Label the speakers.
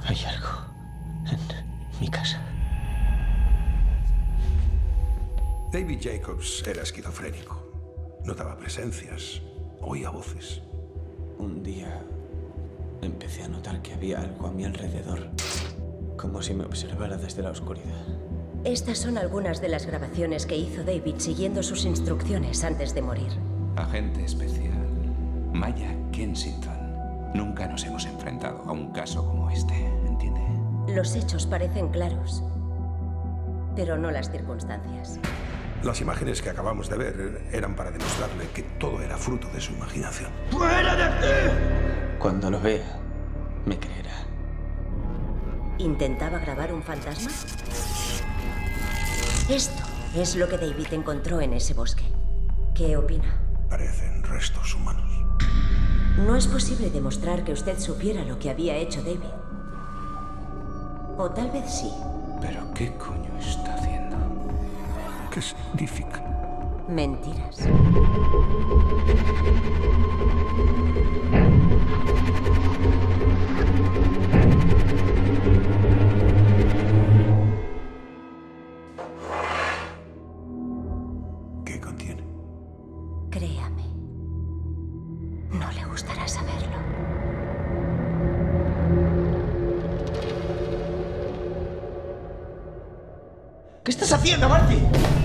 Speaker 1: Hay algo en mi casa.
Speaker 2: David Jacobs era esquizofrénico. Notaba presencias, oía voces.
Speaker 1: Un día empecé a notar que había algo a mi alrededor, como si me observara desde la oscuridad.
Speaker 3: Estas son algunas de las grabaciones que hizo David siguiendo sus instrucciones antes de morir.
Speaker 4: Agente especial Maya Kensington. Nunca nos hemos enfrentado a un caso como este, ¿entiende?
Speaker 3: Los hechos parecen claros, pero no las circunstancias.
Speaker 2: Las imágenes que acabamos de ver eran para demostrarle que todo era fruto de su imaginación.
Speaker 1: ¡Fuera de aquí! Cuando lo vea, me creerá.
Speaker 3: ¿Intentaba grabar un fantasma? Esto es lo que David encontró en ese bosque. ¿Qué opina?
Speaker 2: Parecen restos humanos.
Speaker 3: No es posible demostrar que usted supiera lo que había hecho David. O tal vez sí.
Speaker 4: ¿Pero qué coño está haciendo?
Speaker 2: ¿Qué significa?
Speaker 3: Mentiras.
Speaker 2: ¿Qué contiene?
Speaker 3: Créame. No le gustará saberlo.
Speaker 1: ¿Qué estás haciendo, Marty?